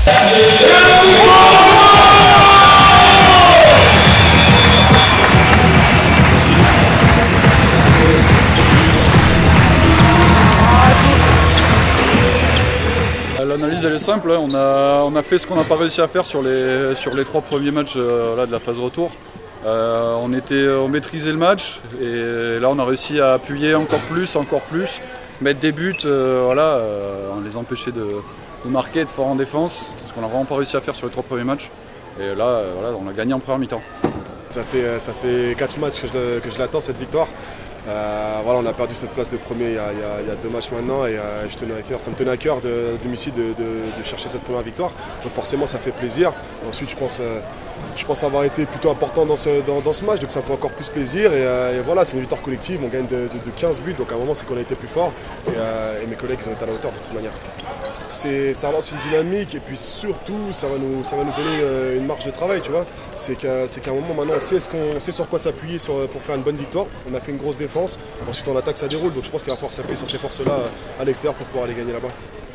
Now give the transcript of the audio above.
L'analyse elle est simple, on a fait ce qu'on n'a pas réussi à faire sur les 3 premiers matchs là, de la phase retour. On maîtrisait le match et là on a réussi à appuyer encore plus, mettre des buts, on les empêchait de marquer, de fort en défense, ce qu'on n'a vraiment pas réussi à faire sur les 3 premiers matchs. Et là, on a gagné en première mi-temps. Ça fait 4 matchs que je l'attends cette victoire. On a perdu cette place de premier il y a 2 matchs maintenant et ça me tenait à cœur de domicile de chercher cette première victoire. Donc forcément ça fait plaisir. Ensuite je pense avoir été plutôt important dans ce match, donc ça me fait encore plus plaisir. Et voilà, c'est une victoire collective, on gagne de 15 buts, donc à un moment c'est qu'on a été plus fort et mes collègues ils ont été à la hauteur de toute manière. Ça relance une dynamique et puis surtout ça va nous donner une marge de travail, tu vois. C'est qu'à un moment maintenant on sait sur quoi s'appuyer pour faire une bonne victoire. On a fait une grosse défense, ensuite en attaque ça déroule, donc je pense qu'il va falloir s'appuyer sur ces forces-là à l'extérieur pour pouvoir aller gagner là-bas.